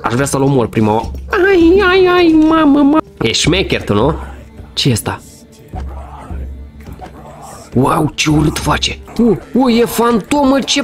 Aș vrea să-l omor prima oară. Ai, mamă. E șmecher tu, nu? Ce e asta? Wow, ce urât face. E fantomă, ce...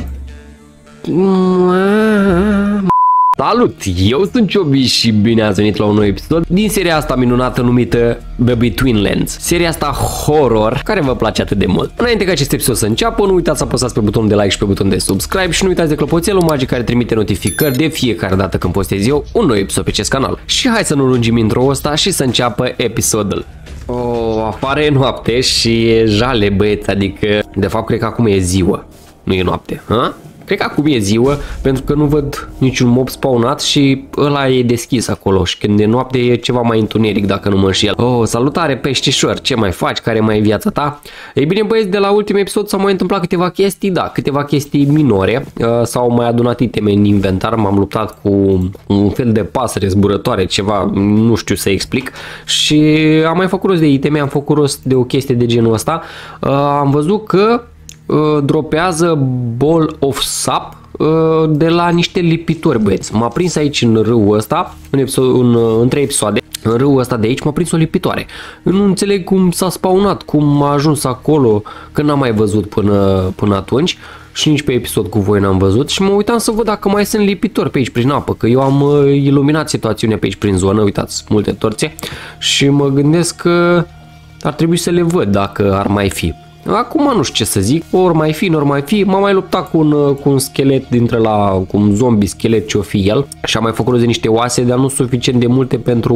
Salut, eu sunt Ciobi și bine ați venit la un nou episod din seria asta minunată numită The Betweenlands. Seria asta horror care vă place atât de mult. Înainte ca acest episod să înceapă, nu uitați să apăsați pe butonul de like și pe butonul de subscribe și nu uitați de clopoțelul magic care trimite notificări de fiecare dată când postez eu un nou episod pe acest canal. Și hai să nu lungim intro-ul ăsta și să înceapă episodul. Afară e noapte și e jale, băieți, adică de fapt cred că acum e ziua, nu e noapte, ha? Cred că acum e ziua, pentru că nu văd niciun mob spawnat și ăla e deschis acolo și când e noapte e ceva mai întuneric dacă nu mă înșel. Salutare peștișor, ce mai faci, care mai e viața ta? Ei bine băieți, de la ultimul episod s-au mai întâmplat câteva chestii, da, câteva chestii minore, s-au mai adunat iteme în inventar, m-am luptat cu un fel de pasăre zburătoare, ceva, nu știu să explic și am mai făcut rost de iteme, am făcut rost de o chestie de genul ăsta, am văzut că dropează Ball of Sap de la niște lipitori, băieți. M-a prins aici în râul ăsta, în 3 episoade, în râul ăsta de aici m-a prins o lipitoare. Nu înțeleg cum s-a spawnat, cum a ajuns acolo, că n-am mai văzut până atunci și nici pe episod cu voi n-am văzut și mă uitam să văd dacă mai sunt lipitori pe aici prin apă, că eu am iluminat situațiunea pe aici prin zonă, uitați, multe torțe și mă gândesc că ar trebui să le văd dacă ar mai fi. Acum nu știu ce să zic, ori mai fi, ori mai fi, m-am mai luptat cu un schelet dintre cu un zombie schelet ce-o fi el și am mai făcut de niște oase, dar nu suficient de multe pentru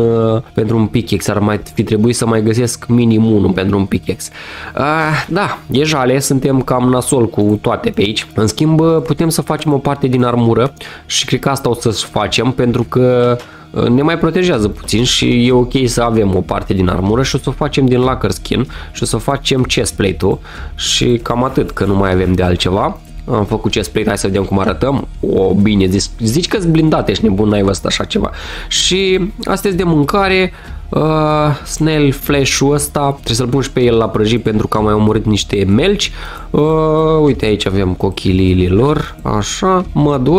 un pickaxe, ar mai fi trebuit să mai găsesc minim unul pentru un pickaxe. Da, e jale, suntem cam nasol cu toate pe aici, în schimb putem să facem o parte din armură și cred că asta o să facem pentru că ne mai protejează puțin și e ok să avem o parte din armură și o să o facem din lacquer skin și o să facem chestplate-ul și cam atât, că nu mai avem de altceva. Am făcut chestplate, hai să vedem cum arătăm. Bine, zici că-s blindat, ești nebun, n-ai văzut așa ceva. Și astea de mâncare, snail flesh-ul ăsta, trebuie să-l pun și pe el la prăjit pentru că am mai omorât niște melci. Uite aici avem cochiliile lor, așa, mădul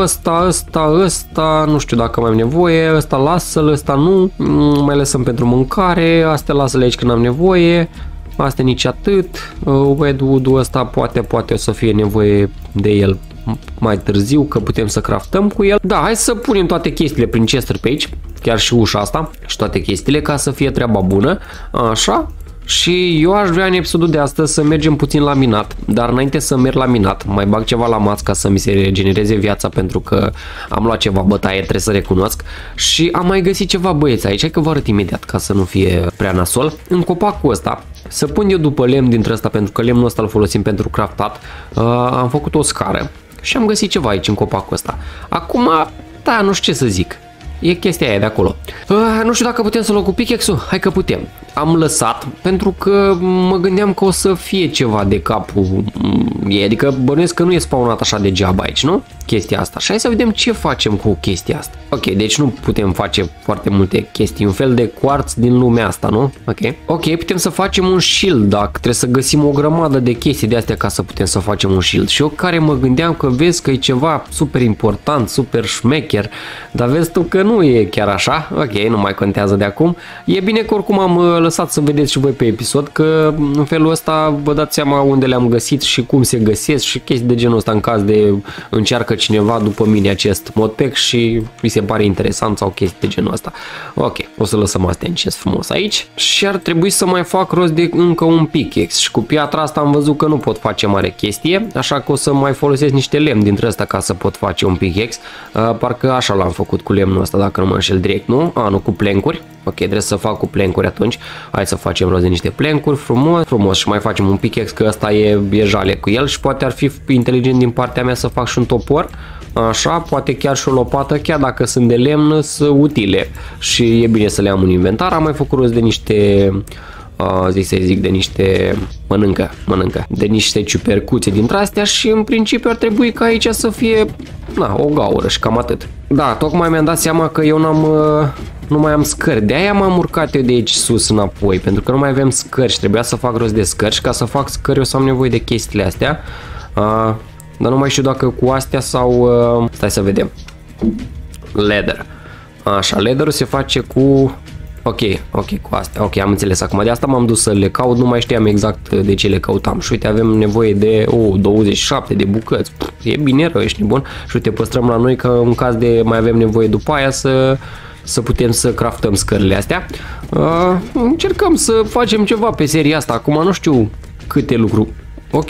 ăsta, nu știu dacă mai am nevoie, ăsta lasă-l, ăsta nu, mai lăsăm pentru mâncare, astea lasă-le aici când am nevoie. Astea nici atât, wedwood-ul ăsta poate o să fie nevoie de el mai târziu, că putem să craftăm cu el. Da, hai să punem toate chestiile prin chesturi pe aici, chiar și ușa asta și toate chestiile ca să fie treaba bună, așa. Și eu aș vrea în episodul de astăzi să mergem puțin la minat, dar înainte să merg la minat, mai bag ceva la maț ca să mi se regenereze viața pentru că am luat ceva bătaie, trebuie să recunosc. Și am mai găsit ceva, băieți, aici, hai că vă arăt imediat ca să nu fie prea nasol. În copacul ăsta, să pun eu după lemn dintre ăsta pentru că lemnul ăsta îl folosim pentru craftat, am făcut o scară și am găsit ceva aici în copacul ăsta. Acum, da, nu știu ce să zic. E chestia aia de acolo. Nu știu dacă putem să luăm cu pickaxe-ul. Hai că putem. Am lăsat pentru că mă gândeam că o să fie ceva de capul ei. Adică bănuiesc că nu e spawnat așa degeaba aici, nu? Chestia asta. Și hai să vedem ce facem cu chestia asta. Ok, deci nu putem face foarte multe chestii. Un fel de quartz din lumea asta, nu? Ok, putem să facem un shield, dacă trebuie să găsim o grămadă de chestii de astea ca să putem să facem un shield. Și eu care mă gândeam că vezi că e ceva super important, super șmecher, dar vezi tu că nu e chiar așa. Ok, nu mai contează de acum. E bine că oricum am lăsat să vedeți și voi pe episod că în felul ăsta vă dați seama unde le-am găsit și cum se găsesc și chestii de genul ăsta în caz de încearcă cineva după mine acest modpack și îi se pare interesant sau chestii de genul ăsta. Ok, o să lăsăm astea în chest frumos aici și ar trebui să mai fac rost de încă un pickaxe și cu piatra asta am văzut că nu pot face mare chestie, așa că o să mai folosesc niște lemn dintre ăsta ca să pot face un pickaxe. Parcă așa l-am făcut cu lemnul ăsta dacă nu mă înșel direct, nu? Nu cu plancuri. Ok, trebuie să fac cu plancuri atunci. Hai să facem rost de niște plancuri frumos și mai facem un pickaxe că ăsta e jale cu el și poate ar fi inteligent din partea mea să fac și un topor. Așa, poate chiar și o lopată, chiar dacă sunt de lemn, sunt utile și e bine să le am în inventar. Am mai făcut rost de niște de niște de niște ciupercuțe dintre astea și în principiu ar trebui ca aici să fie o gaură și cam atât. Da, tocmai mi-am dat seama că eu nu mai am scări, de aia m-am urcat eu de aici sus înapoi, pentru că nu mai avem scări și trebuia să fac rost de scări și ca să fac scări o să am nevoie de chestiile astea, dar nu mai știu dacă cu astea sau, stai să vedem, leather. Așa, leather se face cu... Ok, cu astea. Ok, am înțeles acum. De asta m-am dus să le caut, nu mai știam exact de ce le căutam. Și uite, avem nevoie de 27 de bucăți. E bine rău, ești nebun. Și uite, păstrăm la noi că în caz de mai avem nevoie după aia să putem să craftăm scările astea. Încercăm să facem ceva pe seria asta. Acum nu știu câte lucruri. Ok,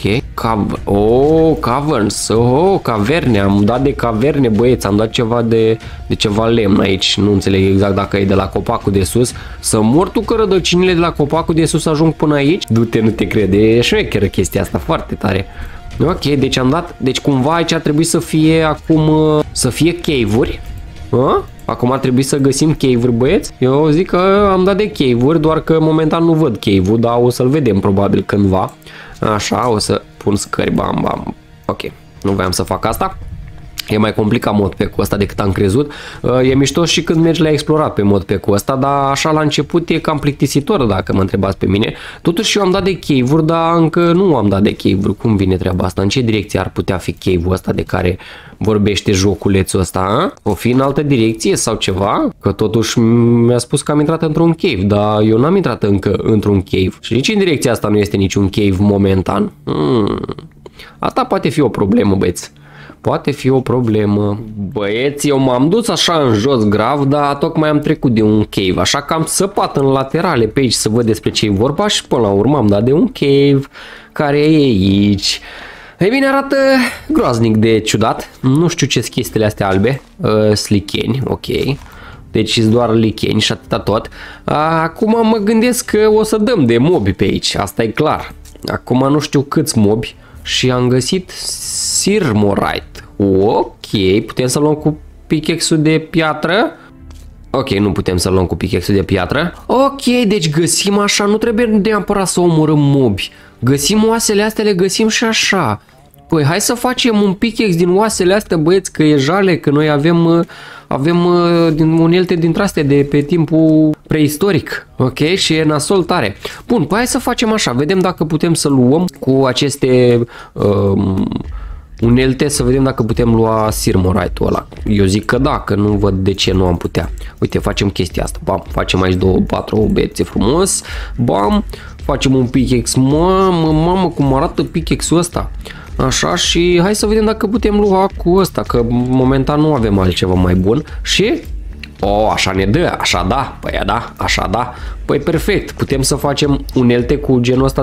caverns, caverne, am dat de caverne, băieți, am dat ceva de ceva lemn aici, nu înțeleg exact dacă e de la copacul de sus. Să mor tu că rădăcinile de la copacul de sus ajung până aici? Du-te, nu te crede, e șmecheră chestia asta, foarte tare. Ok, deci am dat, deci cumva aici ar trebui să fie acum, să fie cave-uri. Acum ar trebui să găsim cave-uri, băieți. Eu zic că am dat de cave-uri, doar că momentan nu văd cave-ul, dar o să-l vedem probabil cândva. Așa, o să pun scări, bam. Ok, nu voiam să fac asta. E mai complicat modpack-ul ăsta decât am crezut. E mișto și când mergi la explorat pe modpack-ul ăsta, dar așa la început e cam plictisitor dacă mă întrebați pe mine. Totuși eu am dat de cave-uri, dar încă nu am dat de cave-uri. Cum vine treaba asta? În ce direcție ar putea fi cave-ul ăsta de care vorbește joculețul ăsta? O fi în altă direcție sau ceva? Că totuși mi-a spus că am intrat într-un cave, dar eu n-am intrat încă într-un cave. Și nici în direcția asta nu este niciun cave momentan. Asta poate fi o problemă, băieți. Poate fi o problemă. Băieți, eu m-am dus așa în jos grav, dar tocmai am trecut de un cave, așa că am săpat în laterale pe aici să văd despre ce e vorba și până la urmă am dat de un cave care e aici. Ei bine, arată groaznic de ciudat. Nu știu ce-s chestiile astea albe. Slicheni, ok. Deci sunt doar licheni și atâta tot. Acum mă gândesc că o să dăm de mobi pe aici, asta e clar. Acum nu știu câți mobi și am găsit Sirmorite. Ok, putem să luăm cu pickaxe-ul de piatră. Ok, nu putem să luăm cu pickaxe-ul de piatră. Ok, deci găsim așa, nu trebuie neapărat să omorâm mobi. Găsim oasele astea, le găsim și așa. Păi hai să facem un pickaxe din oasele astea, băieți, că e jale, că noi avem unelte dintre astea de pe timpul preistoric. Ok, și e nasol tare. Bun, păi hai să facem așa, vedem dacă putem să luăm cu aceste unelte, să vedem dacă putem lua Sirmorite-ul ăla. Eu zic că da, că nu văd de ce nu am putea. Uite, facem chestia asta. Bam, facem aici 4 bețe frumos. Bam, facem un pickaxe. Mamă, cum arată pickaxe-ul ăsta. Așa, și hai să vedem dacă putem lua cu ăsta, că momentan nu avem altceva mai bun. Și... așa ne dă, așa da, păi da, așa da. Păi perfect, putem să facem unelte cu genul ăsta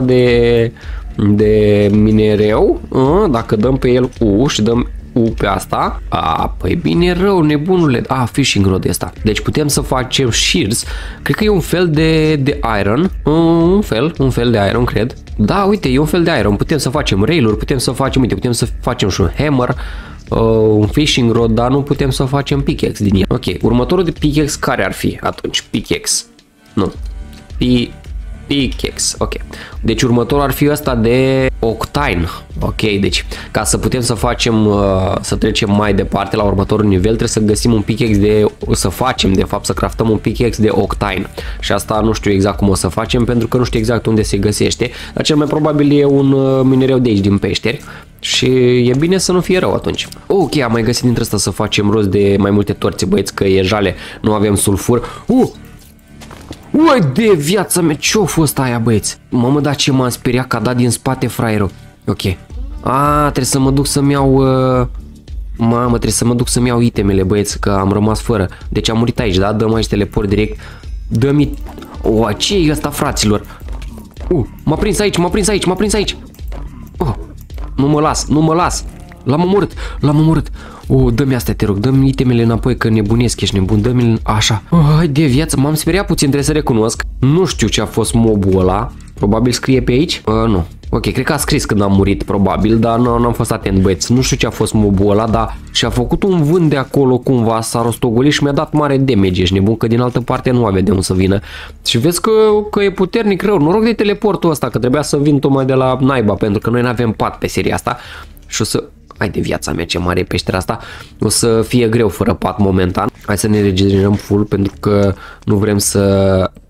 de minereu. Dacă dăm pe el U și dăm U pe asta. Păi bine rău, nebunule. Fishing rod ăsta. Deci putem să facem shears. Cred că e un fel de iron. Un fel de iron, cred. Da, uite, e un fel de iron. Putem să facem rail-uri, putem să facem și un hammer. Un fishing rod, dar nu putem să facem pickaxe din el. Ok, următorul de pickaxe care ar fi atunci? Pickaxe. Nu. Pickaxe, ok. Deci următorul ar fi ăsta de octane. Ok, deci ca să putem să facem, să trecem mai departe la următorul nivel, trebuie să găsim un pickaxe să craftăm un pickaxe de octane. Și asta nu știu exact cum o să facem, pentru că nu știu exact unde se găsește, dar cel mai probabil e un minereu de aici din peșteri. Și e bine să nu fie rău atunci. Ok, am mai găsit dintre asta să facem rost de mai multe torțe, băieți, că e jale, nu avem sulfur. Uai de viața mea, ce-a fost aia, băieți? Mamă, dar ce m-am speriat că a dat din spate fraierul. Ok. Trebuie să mă duc să-mi iau... Mamă, trebuie să mă duc să-mi iau itemele, băieți, că am rămas fără. Deci am murit aici, da? Dăm aici teleport direct. Dă-mi... ce e ăsta, fraților? M-a prins aici. Nu mă las. L-am omorât. Dă-mi astea, te rog, dă-mi itemele înapoi, că nebunesc, ești nebun, dă-mi așa. Hai de viață, m-am speriat puțin, trebuie să recunosc. Nu știu ce a fost mobul ăla. Probabil scrie pe aici? Nu. Ok, cred că a scris când am murit, probabil, dar n-am fost atent, băieți. Nu știu ce a fost mobul ăla, dar și-a făcut un vânt de acolo cumva, s-a rostogolit și mi-a dat mare damage, ești nebun, că din altă parte nu avea de unde să vină. Și vezi că e puternic rău. Noroc de teleportul ăsta, că trebuia să vin tocmai de la naiba, pentru că noi n-avem pat pe seria asta. Și o să... Hai de viața mea, ce mare e peștera asta. O să fie greu fără pat momentan. Hai să ne regenerăm full, pentru că nu vrem să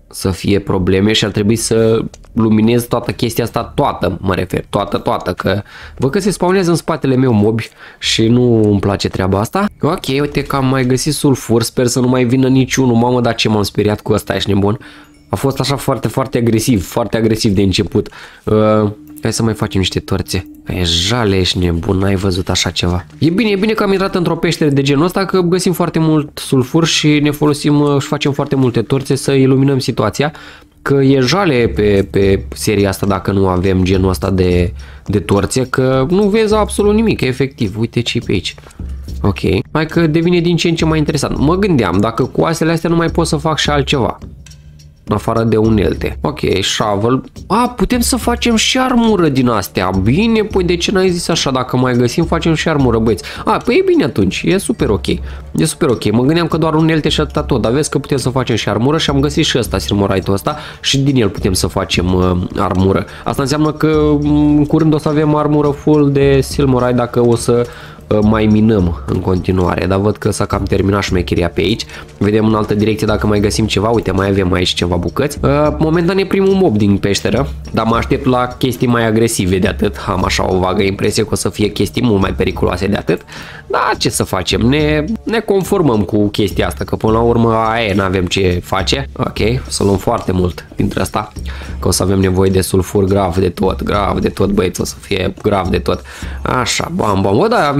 să fie probleme și ar trebui să luminez toată chestia asta, toată, mă refer, toată, că văd că se spawnează în spatele meu mobi și nu îmi place treaba asta. Ok, uite că am mai găsit sulfur, sper să nu mai vină niciunul, mamă, dar ce m-am speriat cu ăsta, ești nebun. A fost așa foarte agresiv de început. Hai să mai facem niște torțe. E jale, ești nebun, n-ai văzut așa ceva. E bine că am intrat într-o peștere de genul ăsta, că găsim foarte mult sulfur și ne folosim și facem foarte multe torțe să iluminăm situația. Că e jale pe seria asta dacă nu avem genul ăsta de torțe, că nu vezi absolut nimic, efectiv. Uite ce pe aici. Ok, hai că devine din ce în ce mai interesant. Mă gândeam, dacă cu asele astea nu mai pot să fac și altceva. În afară de unelte. Ok, shovel. Putem să facem și armură din astea. Bine, păi de ce n-ai zis așa? Dacă mai găsim, facem și armură, băieți. Păi e bine atunci. E super ok. E super ok. Mă gândeam că doar unelte și atâta tot. Dar vezi că putem să facem și armură și am găsit și ăsta, silmorite-ul ăsta, și din el putem să facem armură. Asta înseamnă că în curând o să avem armură full de silmorite dacă o să mai minăm în continuare, dar văd că s-a cam terminat șmecheria pe aici. Vedem în altă direcție dacă mai găsim ceva. Uite, mai avem aici ceva bucăți. Momentan e primul mob din peșteră, dar mă aștept la chestii mai agresive de atât. Am așa o vagă impresie că o să fie chestii mult mai periculoase de atât. Dar ce să facem? Ne conformăm cu chestia asta, că până la urmă n-avem ce face. Ok, o să luăm foarte mult dintre asta, că o să avem nevoie de sulfur grav de tot, băieți, o să fie grav de tot. Așa, bam, bă, da,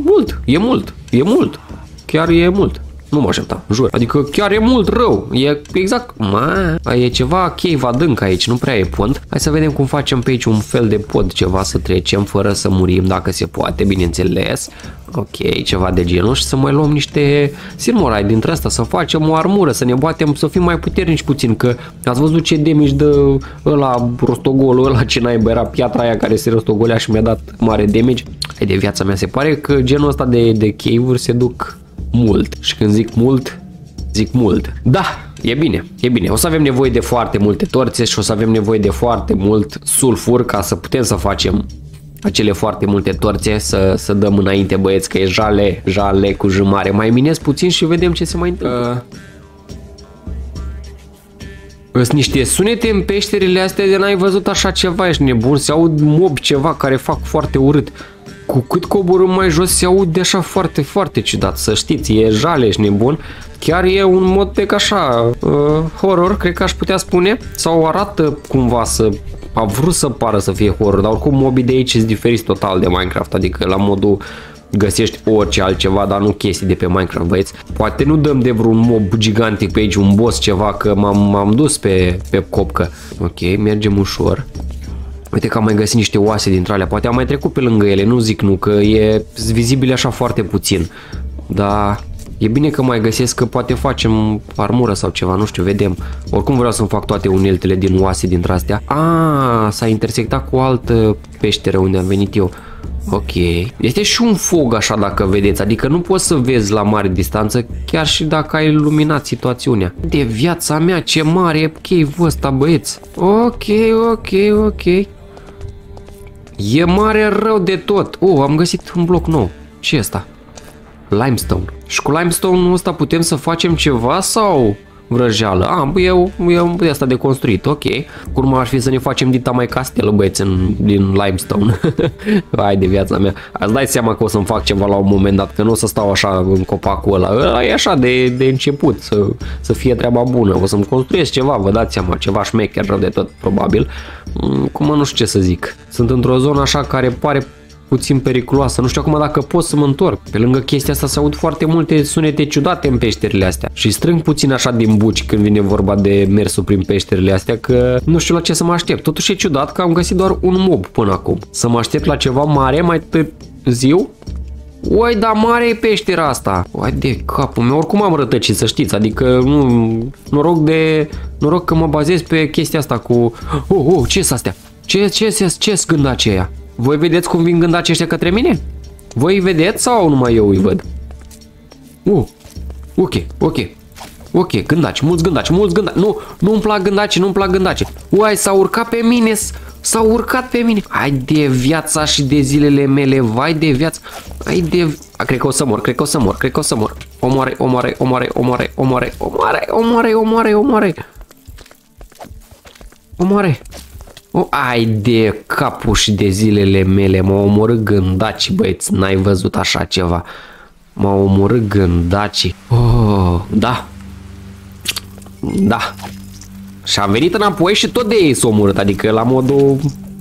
e mult, chiar e mult. Nu mă așteptam, jur. Adică chiar e mult rău. E exact... E ceva cave adânc aici, nu prea e pont. Hai să vedem cum facem pe aici un fel de pod, ceva să trecem fără să murim, dacă se poate, bineînțeles. Ok, ceva de genul și să mai luăm niște silmorite dintre asta, să facem o armură, să ne batem, să fim mai puternici puțin, că ați văzut ce damage dă ăla rostogolul ăla, ce naiba era piatra aia care se rostogolea și mi-a dat mare damage. Hai de viața mea, se pare că genul ăsta de cave-uri se duc mult. Și când zic mult. Da, e bine. O să avem nevoie de foarte multe torțe și o să avem nevoie de foarte mult sulfur ca să putem să facem acele foarte multe torțe, să dăm înainte, băieți, că e jale cu jumare. Mai minez puțin și vedem ce se mai întâmplă. Sunt niște sunete în peșterile astea de n-ai văzut așa ceva, ești nebun, se aud mob ceva care fac foarte urât. Cu cât coborâm mai jos se aude așa foarte ciudat, să știți, e jale, ești nebun. Chiar e un modpack așa, horror, cred că aș putea spune, sau arată cumva a vrut să pară să fie horror, dar oricum mobii de aici sunt diferiți total de Minecraft, adică la modul găsești orice altceva, dar nu chestii de pe Minecraft, băieți. Poate nu dăm de vreun mob gigantic pe aici, un boss, ceva, că m-am dus pe copcă. Ok, mergem ușor. Uite că am mai găsit niște oase dintre alea, poate am mai trecut pe lângă ele, nu zic nu, că e vizibile așa foarte puțin. Dar e bine că mai găsesc, că poate facem armură sau ceva, nu știu, vedem. Oricum vreau să-mi fac toate uneltele din oase dintre astea. S-a intersectat cu o altă peșteră unde am venit eu. Ok. Este și un fog așa, dacă vedeți, adică nu poți să vezi la mare distanță, chiar și dacă ai iluminat situațiunea. De viața mea, ce mare e cave-ul ăsta, băieți. Ok. E mare rău de tot. Am găsit un bloc nou. Ce e ăsta? Limestone. Și cu limestone-ul ăsta putem să facem ceva sau vrăjeală? E asta de construit, ok. Curma ar fi să ne facem dita mai castelă, băieți, din limestone. Hai de viața mea. Îți dai seama că o să-mi fac ceva la un moment dat, că nu o să stau așa în copacul ăla. E așa de început, să fie treaba bună. O să-mi construiesc ceva, vă dați seama, ceva șmecher rău de tot, probabil. Cum nu știu ce să zic. Sunt într-o zonă așa care pare puțin periculoasă. Nu știu acum dacă pot să mă întorc. Pe lângă chestia asta se aud foarte multe sunete ciudate în peșterile astea. Și strâng puțin așa din buci când vine vorba de mersul prin peșterile astea, că nu știu la ce să mă aștept. Totuși e ciudat că am găsit doar un mob până acum. Să mă aștept la ceva mare mai târziu? Uai, dar mare e peștera asta. Uai de capul meu, oricum am rătăcit, să știți. Adică noroc că mă bazez pe chestia asta cu... ce-s astea? Ce-s gândaci aia? Voi vedeți cum vin gândaci ăștia către mine? Voi îi vedeți sau numai eu îi văd? Ok, gândaci, mulți gândaci. Nu-mi plac gândaci. Uai, s-a urcat pe mine. Hai de viața și de zilele mele, vai de viață. Cred că o să mor. Omoare. Omoare! O, ai de capul și de zilele mele, m-au omorât gândaci, băieți, n-ai văzut așa ceva. M-au omorât gândaci. Oh, da. Da. Și a venit înapoi și tot de ei s-a omorât, adică la modul...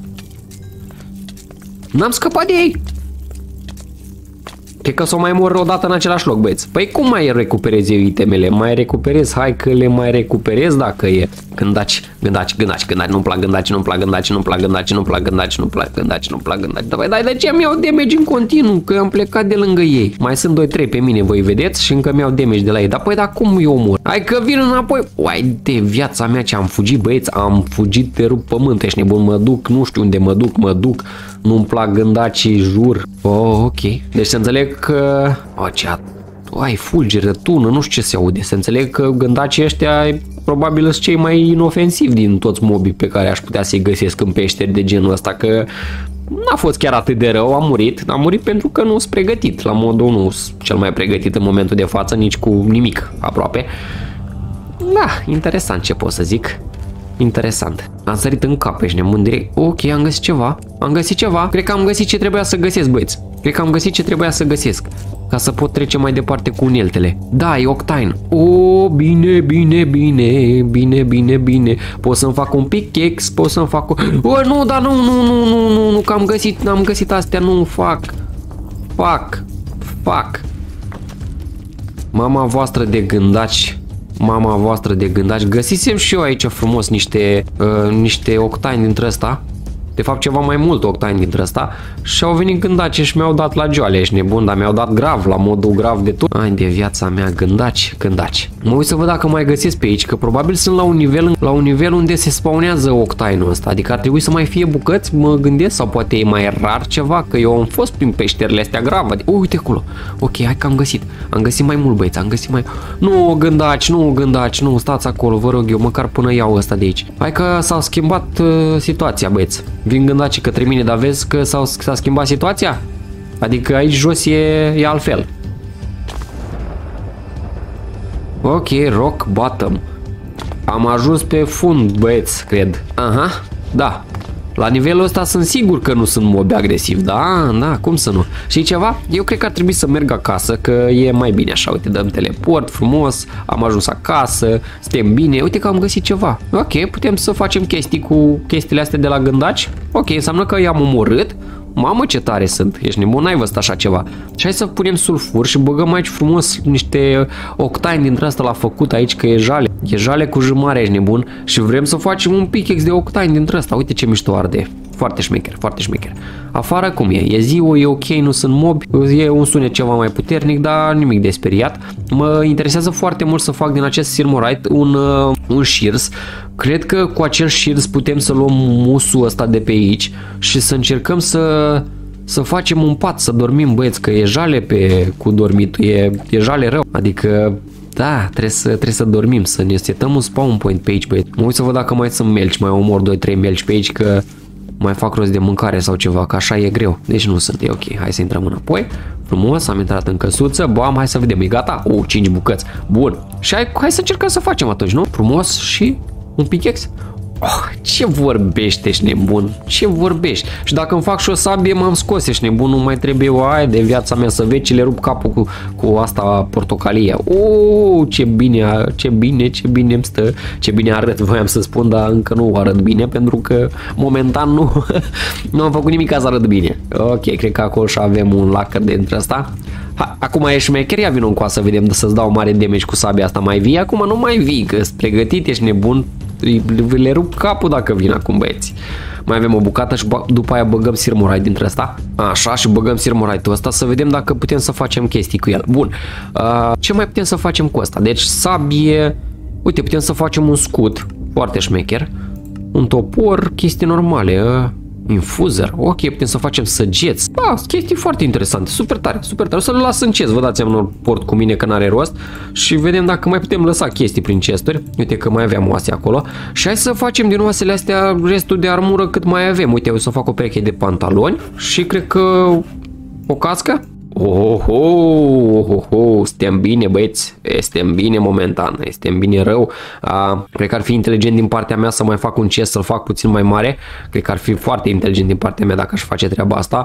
N-am scăpat de ei. Cred că s-o mai mor o dată în același loc, băieți. Păi cum mai recuperez eu itemele? Mai recuperez? Hai că le mai recuperez dacă e. Gândaci, nu-mi plac gândaci, nu-mi plac gândaci, nu-mi plac gândaci, nu-mi plac gândaci, nu-mi plac gândaci, nu-mi plac gândaci. Dar de ce mi-au damage în continuu? Că am plecat de lângă ei. Mai sunt 2-3 pe mine, voi vedeți? Și încă mi-au damage de la ei. Dar păi, dar cum eu omor? Hai că vin înapoi. Uai de viața mea ce am fugit, băieți. Am fugit de rup pământ, ești nebun, mă duc, nu știu unde mă duc. Nu-mi plac gândacii, jur. Oh, ok. Deci să înțeleg că... Ai fulgere, tună, nu știu ce se aude. Să înțeleg că gândacii ăștia probabil sunt cei mai inofensivi din toți mobii pe care aș putea să-i găsesc în peșteri de genul ăsta, că n-a fost chiar atât de rău, am murit pentru că nu sunt pregătit, la modul nu sunt cel mai pregătit în momentul de față, nici cu nimic aproape. Da, interesant ce pot să zic. Interesant. Am sărit în cap, ești nebun direct. Ok, am găsit ceva. Cred că am găsit ce trebuia să găsesc, băieți. Ca să pot trece mai departe cu uneltele. Da, e Octane. Oh, bine. Pot să-mi fac un pickaxe, pot să-mi fac... Oh, nu, dar nu, că am găsit astea, nu, fac. Mama voastră de gândaci. Găsisem și eu aici frumos niște Octane dintre ăsta. De fapt ceva mai mult Octane dintre ăsta. Și au venit gândaci și mi-au dat la joale. Ești nebun, dar mi-au dat grav, la modul grav de tot. Ai de viața mea, gândaci. Mă uit să văd dacă mai găsesc pe aici, că probabil sunt la un nivel unde se spawnează Octane-ul ăsta. Adică ar trebui să mai fie bucăți, mă gândesc, sau poate e mai rar ceva, că eu am fost prin peșterile astea grave. Uite acolo. Ok, hai că am găsit mai mult, băieți, Nu, gândaci, nu, stați acolo, vă rog eu, măcar până iau ăsta de aici. Hai că s-a schimbat situația, băieți. Vin gândacii către mine, dar vezi că s-a schimbat situația? Adică aici jos e altfel. Ok, rock bottom. Am ajuns pe fund, băieți, cred. Aha, da. La nivelul ăsta sunt sigur că nu sunt mobi agresivi, da, cum să nu. Și ceva? Eu cred că ar trebui să merg acasă, că e mai bine așa, uite, dăm teleport, frumos, am ajuns acasă, suntem bine, uite că am găsit ceva. Ok, putem să facem chestii cu chestiile astea de la gândaci. Ok, înseamnă că i-am omorât. Mamă, ce tare sunt, ești nebun, n-ai văzut așa ceva. Și hai să punem sulfur și băgăm aici frumos niște Octane dintre asta la făcut aici, că e jale cu jumare, ești nebun. Și vrem să facem un pickaxe de Octane dintre asta, uite ce mișto arde. Foarte șmecher. Afară cum e ziua, e ok, nu sunt mobi, e un sunet ceva mai puternic, dar nimic de speriat. Mă interesează foarte mult să fac din acest Sirmorite un shears. Cred că cu acel shears putem să luăm musul ăsta de pe aici și să încercăm să facem un pat, să dormim, băieți, că e jale cu dormitul, e jale rău. Adică, da, trebuie să dormim, să ne setăm un spawn point pe aici, băieți. Mă uit să văd dacă mai sunt melci, mai omor 2-3 melci pe aici, că mai fac rost de mâncare sau ceva, că așa e greu. Deci nu sunt, e ok. Hai să intrăm înapoi. Frumos, am intrat în căsuță. Bam, hai să vedem, e gata? 5 bucăți. Bun. Și hai să încercăm să facem atunci, nu? Frumos și un pickaxe. Ce vorbești, ești nebun? Ce vorbești? Și dacă îmi fac și o sabie, m-am scos, ești nebun, nu mai trebuie o aia de viața mea să vezi ce le rup capul cu asta portocalie. Ce bine îmi stă, ce bine arăt, voiam să spun, dar încă nu arăt bine, pentru că momentan nu am făcut nimic ca să arăt bine. Ok, cred că acolo și avem un lacăr de între asta. Acum e șmecheria, vin încoa să vedem, să-ți dau mare damage cu sabia asta, mai vii? Acum nu mai vii, că-s pregătit, ești nebun. Le rup capul dacă vin acum, băieți. Mai avem o bucată și după aia băgăm Sirmorite dintre asta. Așa, și băgăm Sirmorite-ul ăsta să vedem dacă putem să facem chestii cu el. Bun. Ce mai putem să facem cu asta? Deci sabie. Uite, putem să facem un scut. Foarte șmecher. Un topor, chestii normale. Infuzer. Ok, putem să facem săgeți. Da, chestii foarte interesante. Super tare. O să-l las în chest. Vă dați un port cu mine că n-are rost. Și vedem dacă mai putem lăsa chestii prin chesturi. Uite că mai aveam oase acolo. Și hai să facem din oasele astea restul de armură cât mai avem. Uite, o să fac o pereche de pantaloni. Și cred că o cască. Suntem bine, băieți, suntem bine momentan, suntem bine rău. Cred că ar fi inteligent din partea mea să mai fac un chest, să-l fac puțin mai mare. Cred că ar fi foarte inteligent din partea mea dacă aș face treaba asta.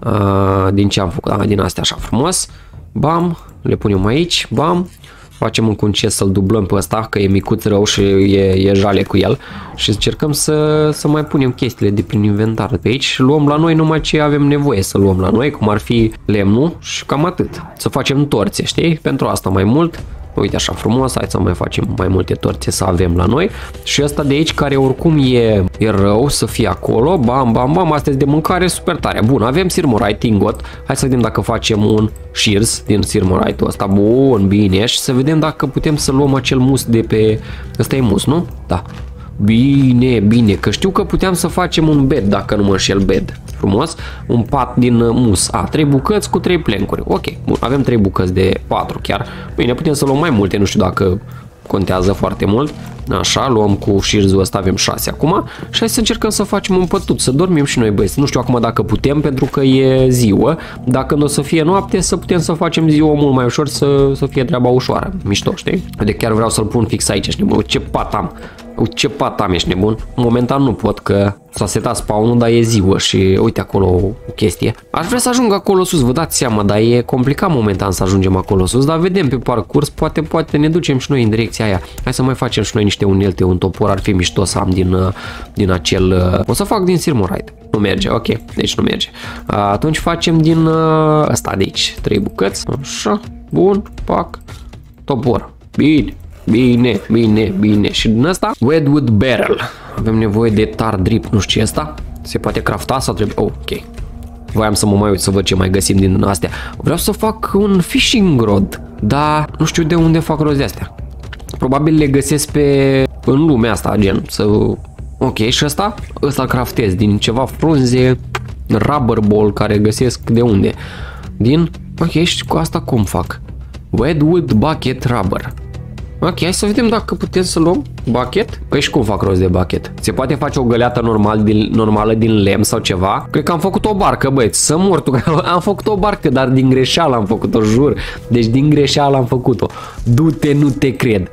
Din ce am făcut? Din astea așa frumos. Bam, le punem aici, bam. Facem un chest să-l dublăm pe ăsta, că e micuț rău și e jale cu el. Și încercăm să mai punem chestiile de prin inventar pe aici și luăm la noi numai ce avem nevoie să luăm la noi, cum ar fi lemnul și cam atât. Să facem torțe, știi? Pentru asta mai mult. Uite așa frumos, hai să mai facem mai multe torțe să avem la noi. Și ăsta de aici, care oricum e rău să fie acolo, bam, bam, bam, astea de mâncare super tare. Bun, avem sirmorite, ingot, hai să vedem dacă facem un shears din sirmorite-ul ăsta, bun, bine, și să vedem dacă putem să luăm acel mus de pe, ăsta e mus, nu? Da. Bine, bine, că știu că puteam să facem un bed, dacă nu mă înșel, bed. Frumos, un pat din mus. 3 bucăți cu 3 plencuri. Ok, bun, avem 3 bucăți de 4 chiar. Bine, putem să luăm mai multe, nu știu dacă contează foarte mult. Așa, luăm cu șirzul ăsta, avem 6 acum. Și hai să încercăm să facem un pătut, să dormim și noi, băieți. Nu știu acum dacă putem, pentru că e ziua. Dacă nu o să fie noapte, să putem să facem ziua mult mai ușor, să fie treaba ușoară. Mișto, știi? De chiar vreau să-l pun fix aici, știi? Bă, ce pat am! Ce pat am, ești nebun? Momentan nu pot, că s-a setat spawn-ul, dar e ziua și uite acolo o chestie. Aș vrea să ajung acolo sus, vă dați seama, dar e complicat momentan să ajungem acolo sus, dar vedem pe parcurs, poate ne ducem și noi în direcția aia. Hai să mai facem și noi niște unelte, un topor, ar fi mișto să am din acel... O să fac din sirmorite. Nu merge, ok, deci nu merge. Atunci facem din ăsta de aici, 3 bucăți, așa, bun, pac, topor, bine. Bine, bine, bine. Și din asta, Wedwood Barrel. Avem nevoie de tar drip, nu știu ce asta. Se poate crafta sau trebuie... Oh, ok. Voiam să mă mai uit să văd ce mai găsim din astea. Vreau să fac un fishing rod, dar nu știu de unde fac rozi de astea. Probabil le găsesc în lumea asta, gen, să... Ok, și ăsta? Ăsta craftez din ceva frunze, rubber ball, care găsesc de unde? Ok, și cu asta cum fac? Wedwood bucket rubber. Ok, hai să vedem dacă putem să luăm bucket. Păi și cum fac rost de bucket? Se poate face o găleată normală din lemn sau ceva? Cred că am făcut o barcă, băieți, să mor tu. Am făcut o barcă, dar din greșeală am făcut-o, jur. Deci din greșeală am făcut-o. Du-te, nu te cred.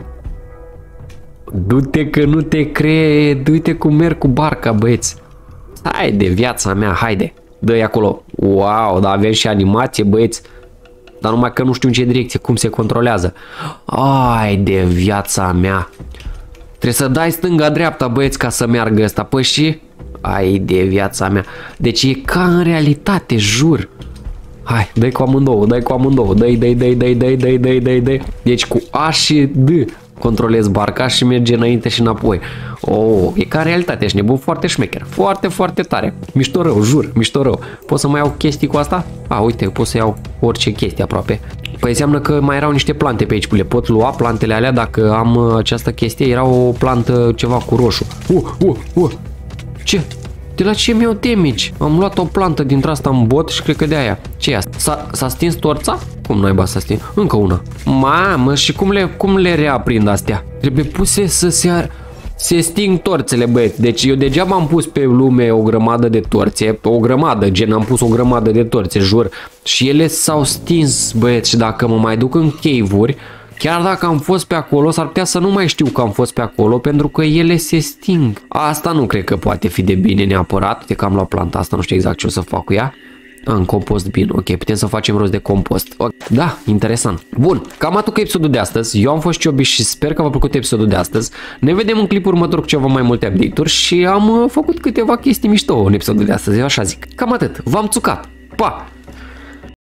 Du-te că nu te cred. Uite cum merg cu barca, băieți. Haide, viața mea, haide. Dă-i acolo. Wow, dar avem și animație, băieți. Dar numai că nu știu în ce direcție, cum se controlează. Ai de viața mea. Trebuie să dai stânga-dreapta, băieți, ca să meargă ăsta. Păi și... Ai de viața mea. Deci e ca în realitate, jur. Hai, dai cu amândouă, dai cu amândouă. Dai. Deci cu A și D controlezi barca și merge înainte și înapoi. Oh, e ca în realitate, ești nebun, foarte șmecher. Foarte, foarte tare. Mișto rău, jur, mișto rău. Pot să mai iau chestii cu asta? Uite, pot să iau orice chestie aproape. Păi înseamnă că mai erau niște plante pe aici. Le pot lua plantele alea dacă am această chestie. Era o plantă ceva cu roșu. Ce? De la ce mi-au damage? Am luat o plantă dintre asta în bot și cred că de aia. Ce e asta? S-a stins torța? Cum naiba s-a stins? Încă una. Mamă, și cum le reaprind astea? Trebuie puse să se sting torțele, băieți. Deci eu degeaba am pus pe lume o grămadă de torțe. O grămadă, gen am pus o grămadă de torțe, jur. Și ele s-au stins, băieți. Și dacă mă mai duc în cave-uri, chiar dacă am fost pe acolo, s-ar putea să nu mai știu că am fost pe acolo, pentru că ele se sting. Asta nu cred că poate fi de bine neapărat. Uite că am luat planta asta, nu știu exact ce o să fac cu ea. În compost bin, ok, putem să facem rost de compost. Da, interesant. Bun, cam atât cu episodul de astăzi. Eu am fost Ciobi și sper că v-a plăcut episodul de astăzi. Ne vedem în clipul următor cu ceva mai multe update-uri și am făcut câteva chestii mișto în episodul de astăzi, eu așa zic. Cam atât, v-am țucat. Pa!